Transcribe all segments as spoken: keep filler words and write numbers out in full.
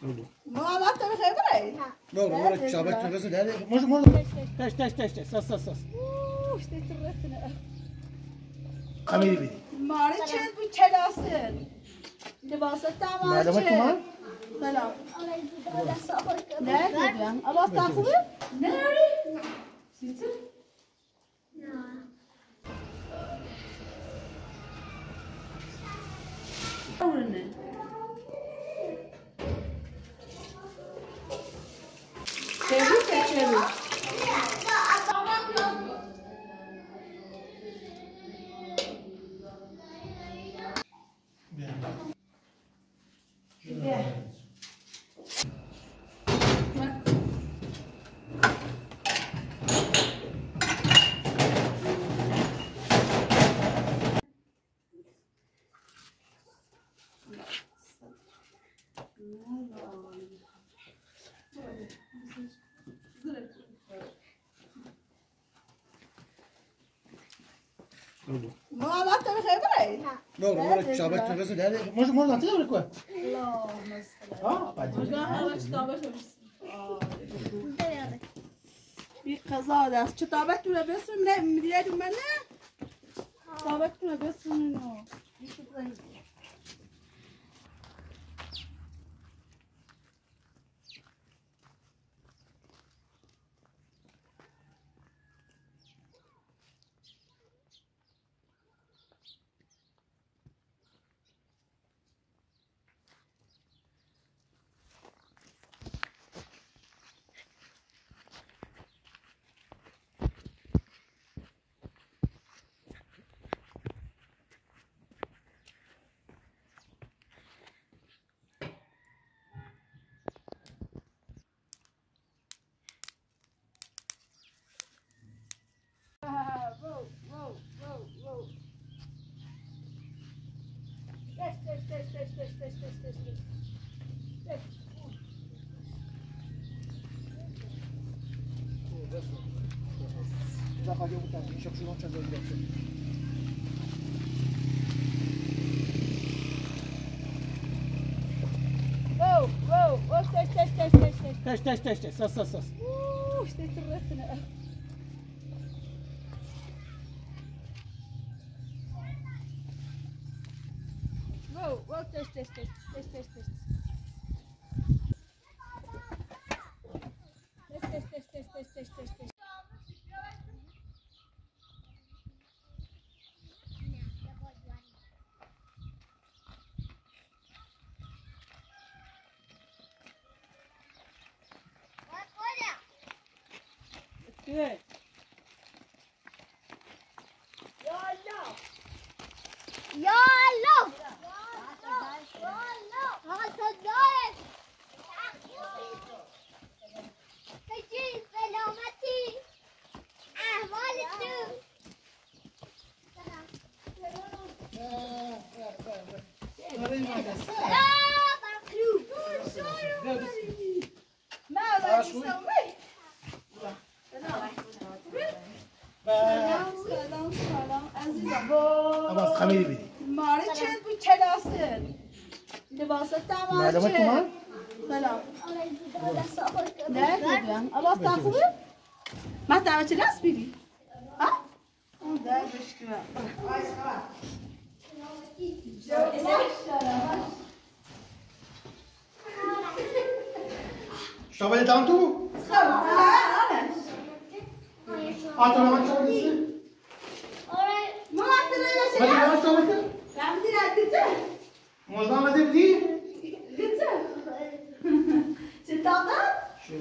ما ما تبي خبري لا لا شابك بس ده مش مش تاش تاش تاش تاش سس سس اوه اشتيت الرتنا خميري بدي ما ريتشل بتشلاسن لباسة تمام ما دامك كمان سلام لا تبغى أبغى تاخذه ناري سيتر أورنا شبي كشبي ما ما تبي خبري لا لا شابك بس ده مش مش ده تقول كويس لا مثلا اه بعد مش قاعد كتابة بی قضا دست کتابت تو بس من میدید منه کتابت تو بس منو إذا قد يوم تاني شوف شو نوع جدول جدول. واو واو واو تش تش تش تش تش تش تش تش سس سس سس. اوه اشتيت الرتنا. واو واو تش تش تش تش تش تش. تش تش تش تش تش تش تش. Good. YOLO! YOLO! هذا الدايس تجي سلامتي أهوالك لا مخلوق ماذا تسوي؟ سلام سلام سلام عزیزم أبغى خميري بدي ماری چند بود کلاسن لباسه تمام ما دامك كمان سلام لا تبغى أبغى تاخذه ما تعرف كلاس بيدي ها ده بشكل شو بدي تانتو؟ أتلا ما شو بدي؟ ما أتلا بدي ما شو بدي؟ لا بدي لا تجي موزع ما تبدي؟ تجي ستة شو؟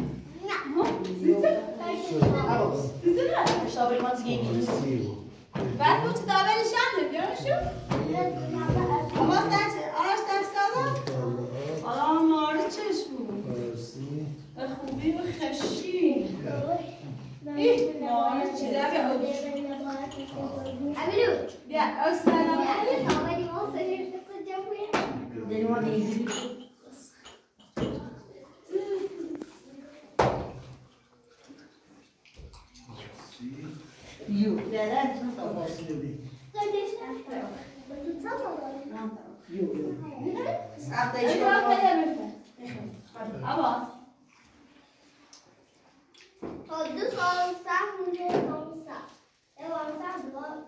اشتغل ما تجيني بعد كنت تعبان الشامل بيعمل شو؟ خلاص تعال اراش تعال اه ما عرفتش شو اخوي وخشين ايه ما عرفتش زابي عملوا يا السلام عليكم أولي ما صير تتجوي يو لا لا يو عباس تا دو سال سخت مونده تا سخت یه بار سخت دوبار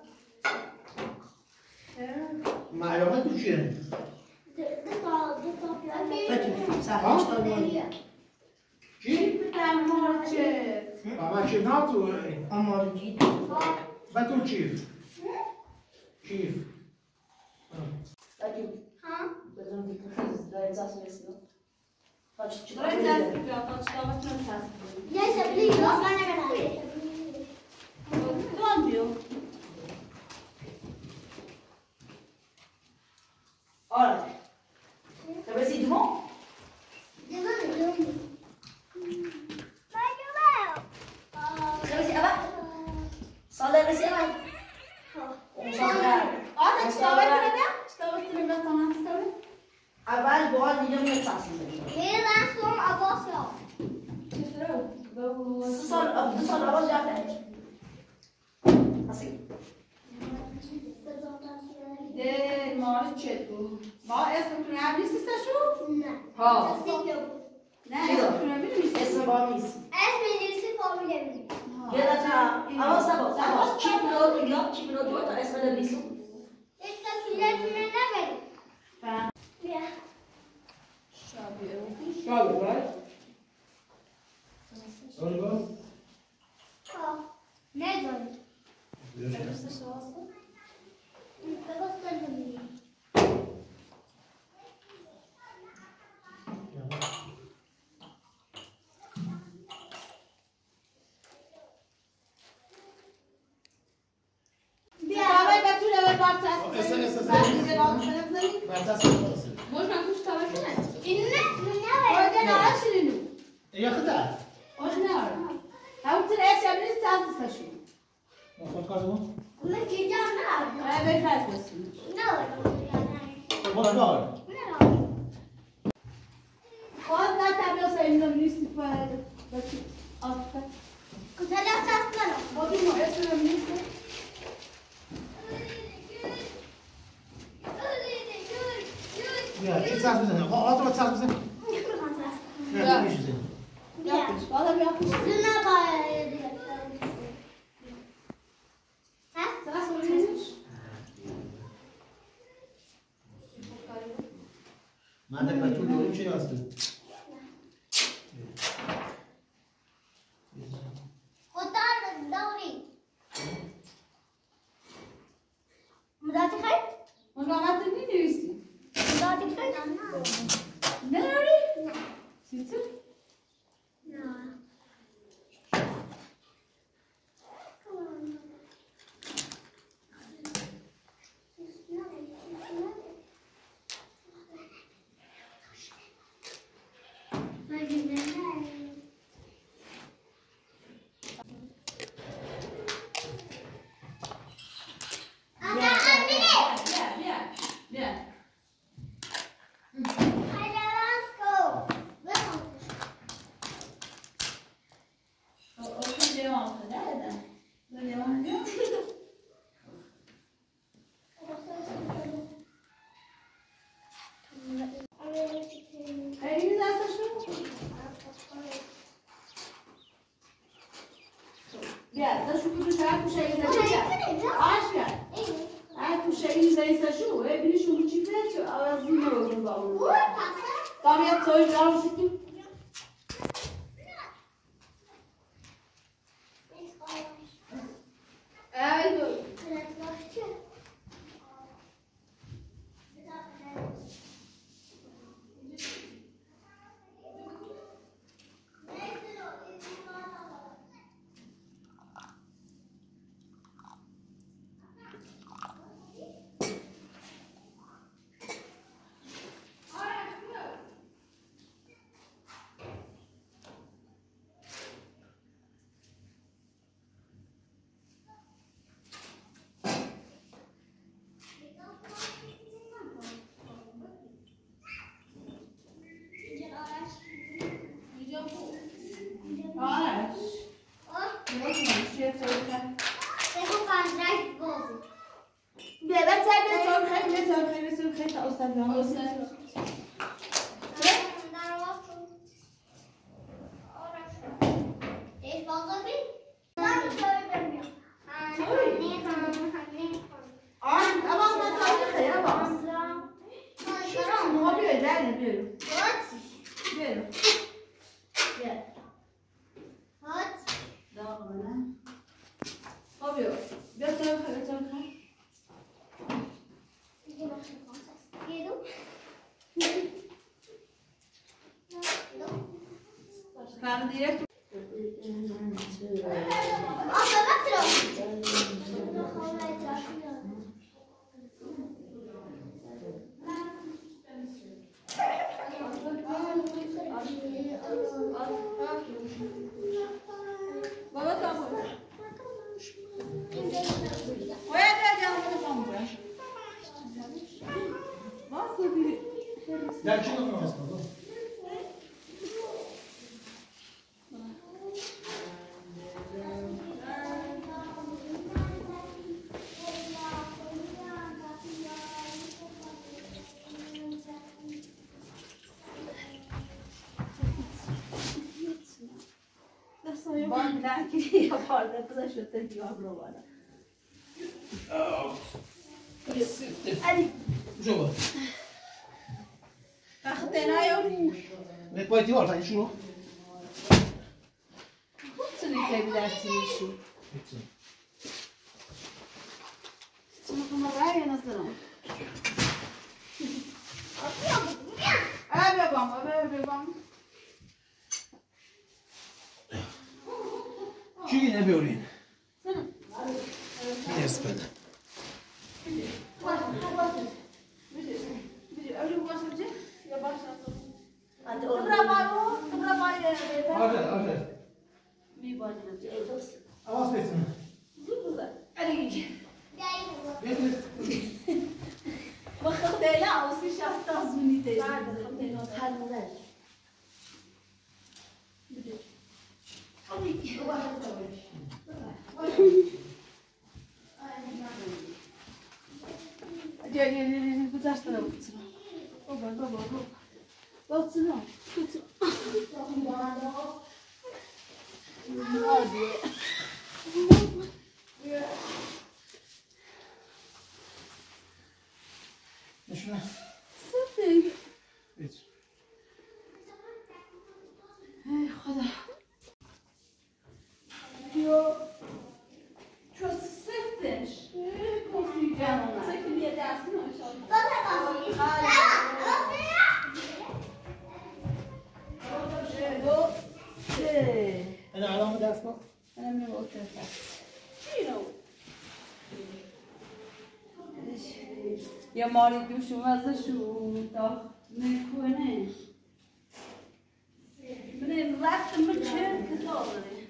معلومه تو چیه؟ دو تا دو تا بچه صحنش داری چی؟ تماچه بابا چی نه تو؟ آمارگی و تو چی؟ چی؟ اگه ها بزن دیگه داره زاس میسیو باش چی برای دست بیا تا چطابتون رو تصمیم یه سبلی باز نگرد دون بیو آره تو بسی دمو دیگه نمیدونم تو بسی اول سال بسی اول اون سال بعد آره چطابتون رو بیا چطابتون رو بیا تا من چطابه اول باید دیگه میاد تصمیم بگیره یه دستم عباس یا سه سال دو سال اول جفت اصلی ده مال چطور ما اسمتون هم نیستشو؟ نه ها نه اسمتون هم نیست اسم با نیست اسم انگلیسی فامیل میدید یه دفعه اول سبا سبا چی بلو بگم چی بلو دو تا اسم نمیسو یک تا کلیتونه نبرید بیا شاید باید سال باز؟ ها ندارید بگو سر ببینیم چطابه بتونه به بار تصمیم اسم اسم بعد دیگه باز کنه بزنیم مرتاز سال مجمع توش چطابه کنه این نه آده نبرید نهار شیرینو یا خدا آده نهار همون تر اسم هم نیست تازستشو خود کارمون؟ من چیزا نبرید باید بفرد بسیم نبرید خود بار خواهد نه تبیه سایمون نیستی فرد بچه آفت کتلا سست کنم خودی ما اسم هم نیستی یا چی ساز بزنه؟ آه آتو ساز بزنه نه نمیشه زنه بیا پیش بالا بیا پیش سرس رو نیستش من در بچه دوریم چی هسته؟ مراقبت نمی‌نویسی نداری؟ سیتر؟ بیا بیا بیا اوکی دیوان خدا ده دیوان دیوان خیلی دستش رو بیا دستشو بگو هر پوشه این دستشو آش بیا هر پوشه این دستشو ببینی شما چی فرد از این رو با اون کامیاب توی جارو سیتی ایدو ما بیای داریم بیارو هات بیارو بیا هات داغ منه خب بیا بیا تو بخیر تو بخیر دیگه باشه خواست گیرو کار دیرکت آقا بطرو بابا تو باید جمع کنم باش واسه بی در چی نمی هست بابا؟ بان نکری یا پارده بذار شده دیوار رو بالا علی شو اخته نیاری لك بايتي ورا هاي شنو؟ خودتونی که بیدرسی میشی چون کنم رای نزدم اه ببام اه ببام چی نبیورین؟ نیست بده تبرا بارو تبرا بارو آجد آجد می بانی آواز بیتیم علی بیتیم بخاطر لا وسي شاف تازوني تي جاي بزاف ترى بابا بابا بابا بابا نشونه صدق بیت ای خدا بیا چو سفتش کوفی جانم سکن یه دست نمیشه دو سه انا علامه دست کن انا من وقت چیو یا ماری دوشو وزشو تا میکنه من وقت من چه کتابه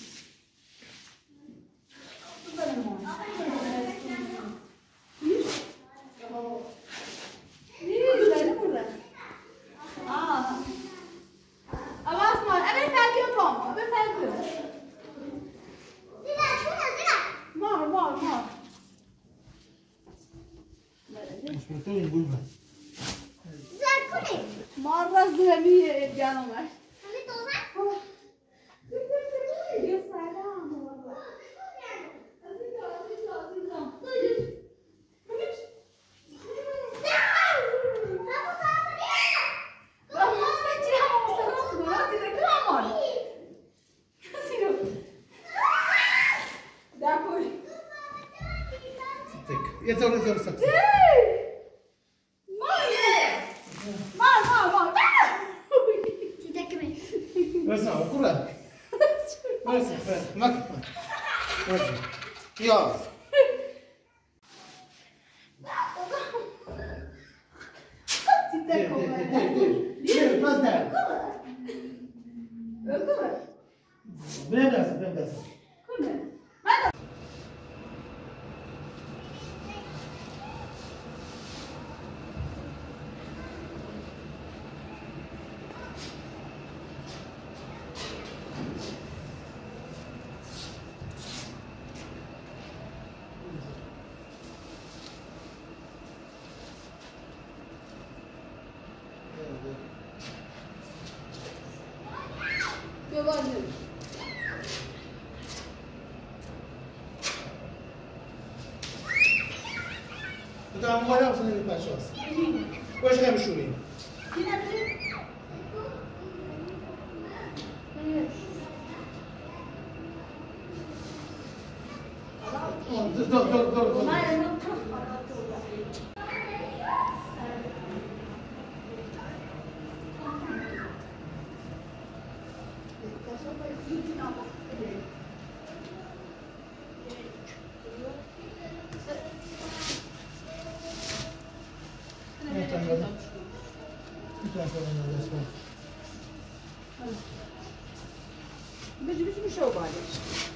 مشکلتون بولم مرة زلمية جانومش يا سلام والله یه طور طور سخت بس نه کلا بس بس ماك بس يا بس ده بين بس بين بس تو هم باید اصلا نمی‌پاشی. باش نمشوني کی نمیشه؟ دور دور دور دور بيجي بيجي بيشوف عليك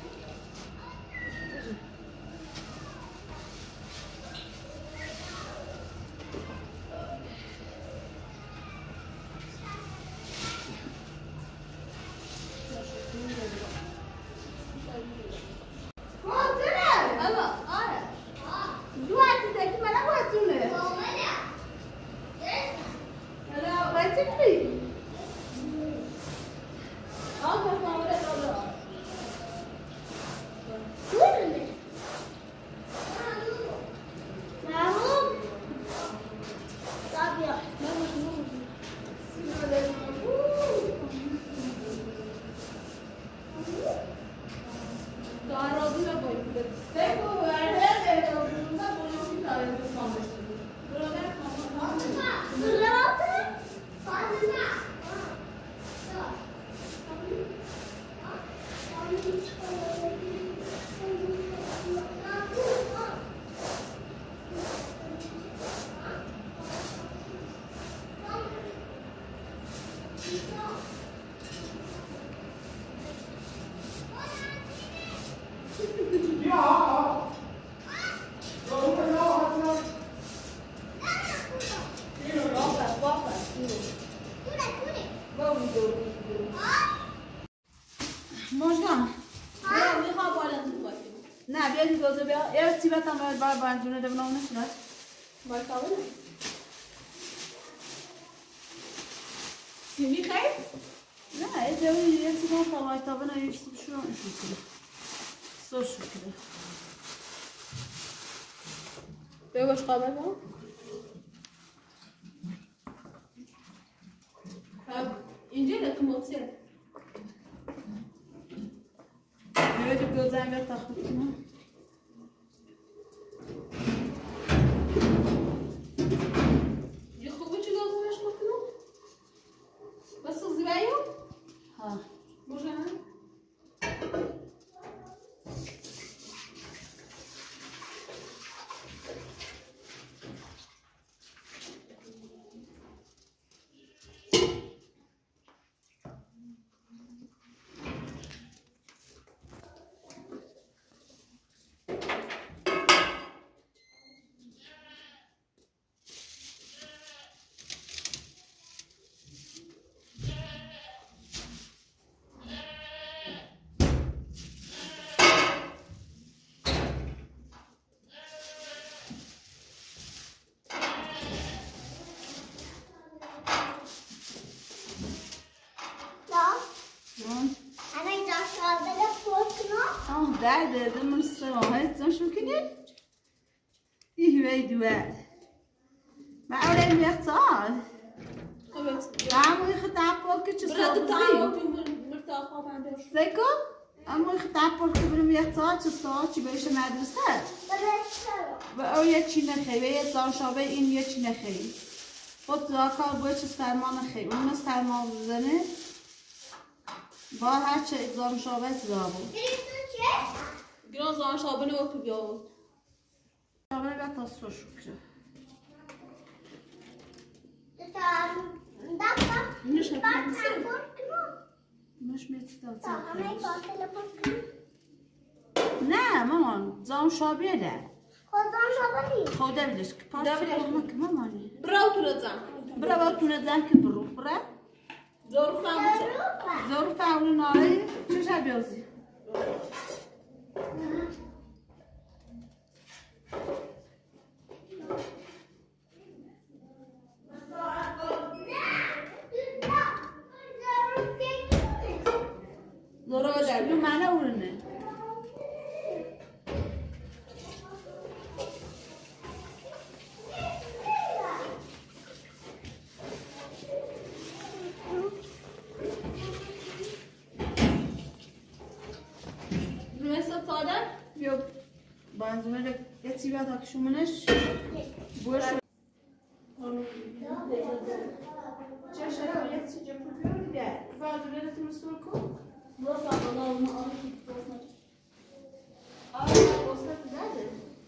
نه بیا دیگه گازو بیا یه سیبت هم باید بر بندونه دو نام نشونت باید کامله سیمی خیلی؟ نه یه جایی یه سیبت هم باید تابه نه یه سیب شروع نشون کنه سر شو کنه بیا باش قابل با اینجا لکموتیه Evet, gözden bir taklit mi? يخوي شو لازم ايش مطلوب؟ بس الزباين؟ ها مش انا؟ ده ده من الصراحة شو كده إيه ويدوال ما أولين يختار تعمل يختار بولك برد تعمل مرتاحة بعد زيكو أما يختار بولك برم يختار تصار شو بيش مدرسة و او یه چی نخی و یه زانشابه این یه چی نخی خود زاکار باید چه سرما نخی اون سرما بزنه با هر چه زانشابه زابو گران زانشابه نو تو بیاود زانشابه نگه تا سو شکره نش نکنم مش میتیدم نه مامان زانشابه ده خدا بیدش که پاس فرمک مامانی براو تو رزن برا تو رزن که برو برا زور فهمت زور فاول ناری چه شب بیازی زور بده لو منه اورنه منظومه یه چی بیاد اکشومنش بوش چه شده یه چی جمع کنیم دیگه منظومه رو تو رسول کن Burası abla alma al ki burası. آره واسه داده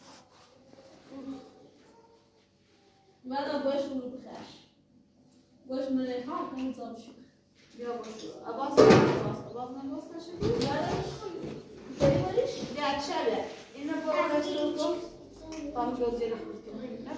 بعد باش رو بخیر. باش من خواهم کنم زابشو. بیا باشو عباس عباس عباس نباس نشدی بعد بریمش یا چه اینو برو رسول کن پام جوزی رو خود کن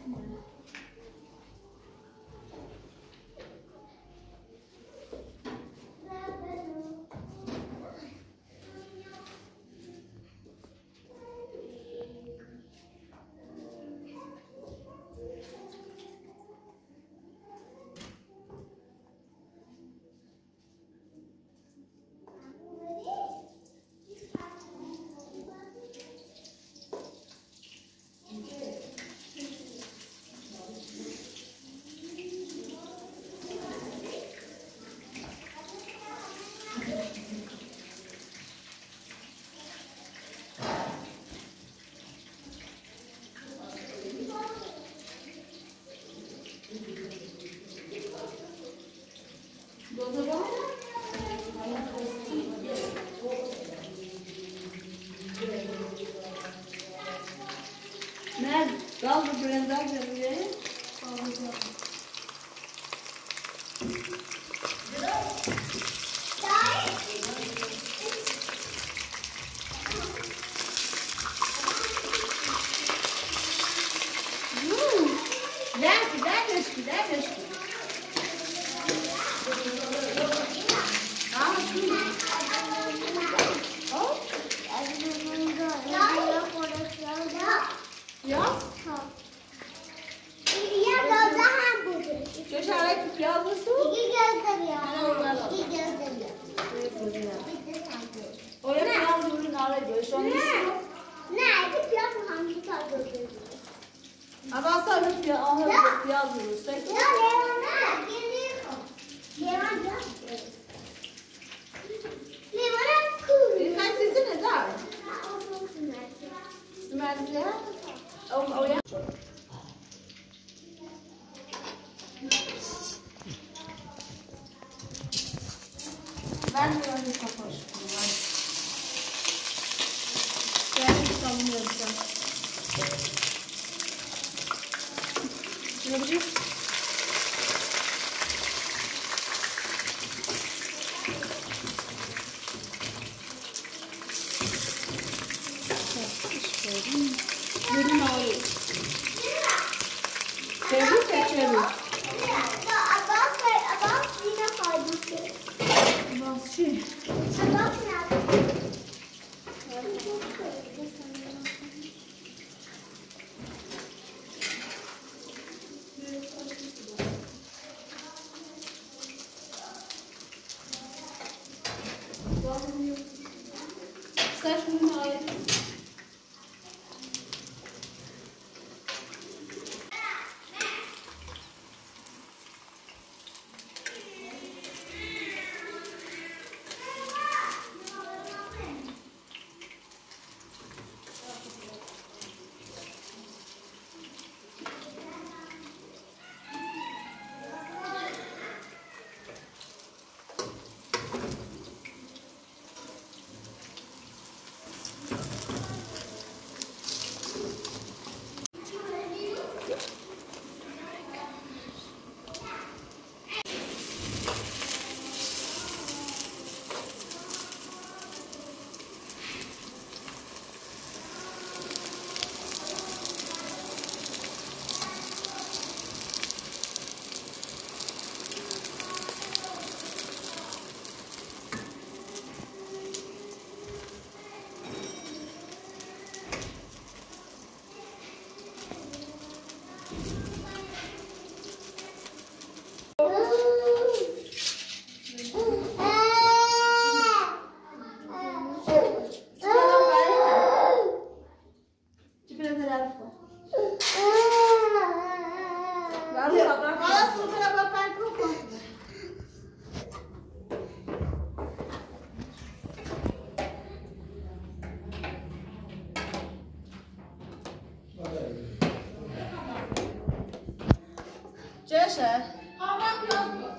Ne? Dal bu brendal böyle. Deve, deve, deve. Ah, sim. Oh, ya. Şu şarkı piyaz mısın? Oraya piyaz ürün alıyor. Şu an ama sen piyaz alıyor. Piyaz ürün. Sen sizin ne daha? Smerdiye? O o ya. Ben de öyle kapaştım. Ben savunuyorum sen. Ne yapacağız? Ürün alıyor. Çevir de çevir. Bas şey. Sen şunu ayır. باشه؟ آقا پیاز باشه.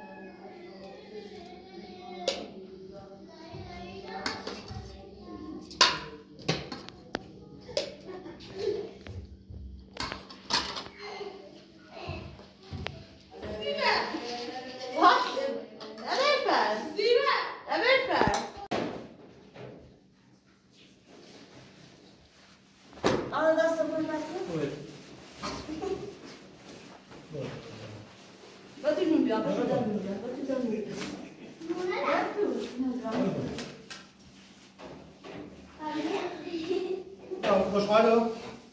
خوشحاله؟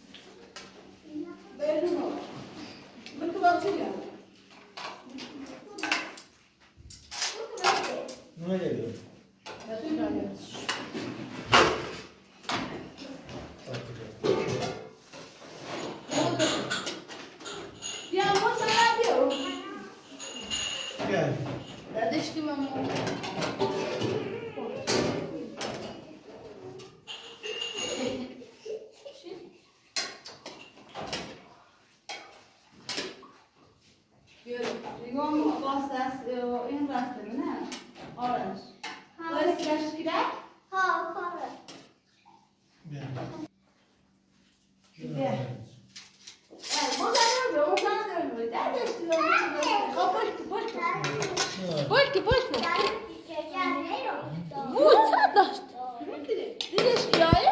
نه دیگه. این رفته نه؟ آرش باید سیگرش گیره؟ ها کاره بیا بازم رو به اون زن دارم در داشتی رو خب پشت پشت پشت پشت بود چند داشت دیدش بیایه؟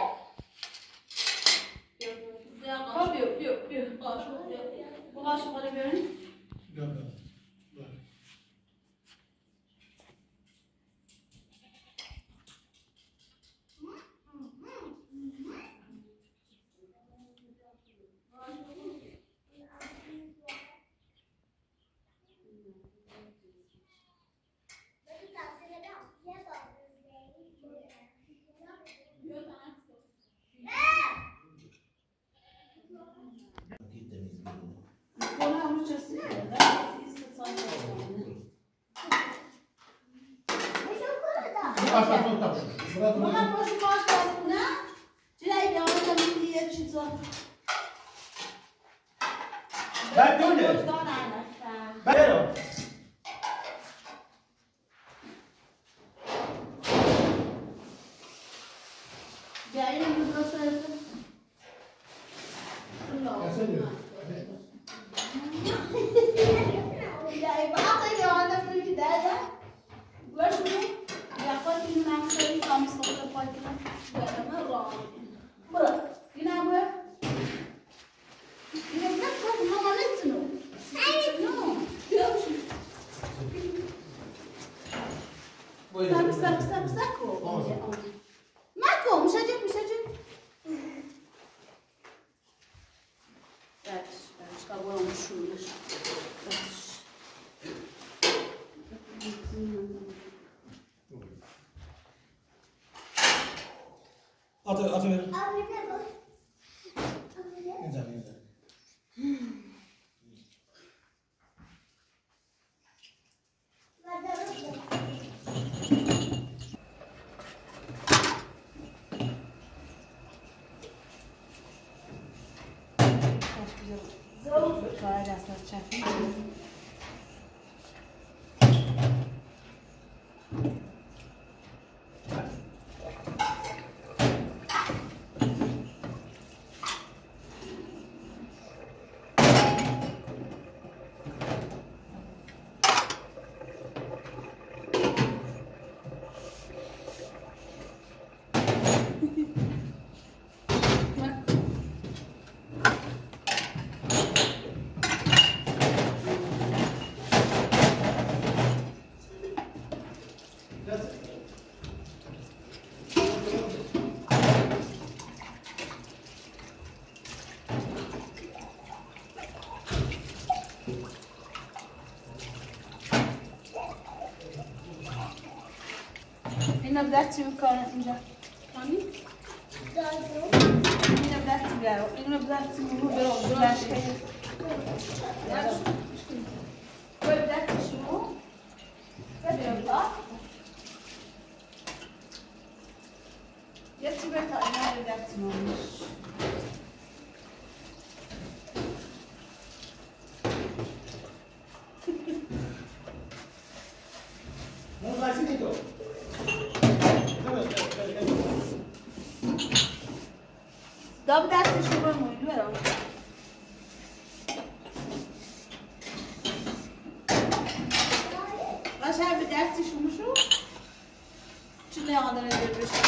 خب بیا بیا بیا قاشق قاله بیاریم Mama, posso mostrar isso, né? Tira aí, olha também que ia te usar. Vai, Júlia. Vai, Júlia. E aí, no processo? Não. É sério? E aí, bota aí, olha a frigidade. Gosto muito. Já pode ir na frente, como se fosse pode ir na frente. Bora. E na rua? E não vai fazer uma maleta, não? Não. Sabe, sabe, sabe, sacou? Marco, مش هجيب مش هجيب. بس بس كابون مشوش. بس. Atı, atı ver. Abi ne bu? İnsan, insan. Kolay gelsin. Çakın. اینو دستی میکنم اینجا. کامی؟ اینو دستی بیارم. اینو دستی میکنم برام دلش کنم. باید دستی شما. ببینم تا. یه چی بهتر اینو دستی میکنم. داب دستشو بموی برام قشنگ به دستشو مشو چونه آدره دل بشه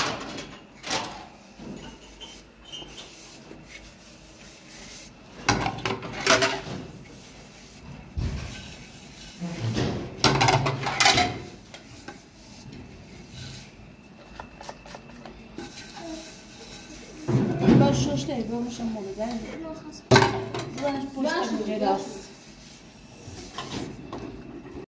شش تا ایبا میشم مولدن بودنش پشت میگه راست